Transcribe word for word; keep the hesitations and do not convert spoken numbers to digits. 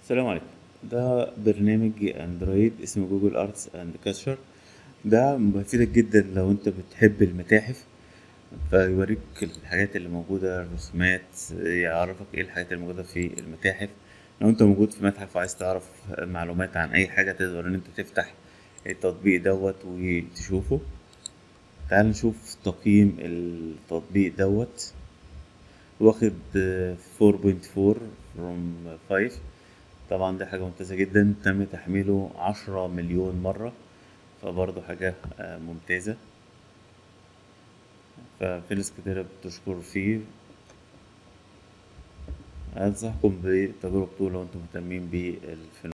السلام عليكم. ده برنامج اندرويد اسمه جوجل ارتس اند كاتشر. ده مفيدك جدا لو انت بتحب المتاحف، فيوريك الحاجات اللي موجودة، الرسومات، يعرفك ايه الحاجات اللي موجودة في المتاحف. لو انت موجود في متحف وعايز تعرف معلومات عن اي حاجة، تقدر ان انت تفتح التطبيق دوت وتشوفه. تعال نشوف تقييم التطبيق دوت. واخد فور بوينت فور from فايف. طبعا دي حاجة ممتازة جدا، تم تحميله عشرة مليون مرة، فبرضه حاجة آه، ممتازة. ففي ناس كتيرة بتشكر فيه. أنصحكم بالتجربة لو انتم مهتمين بالفيلم.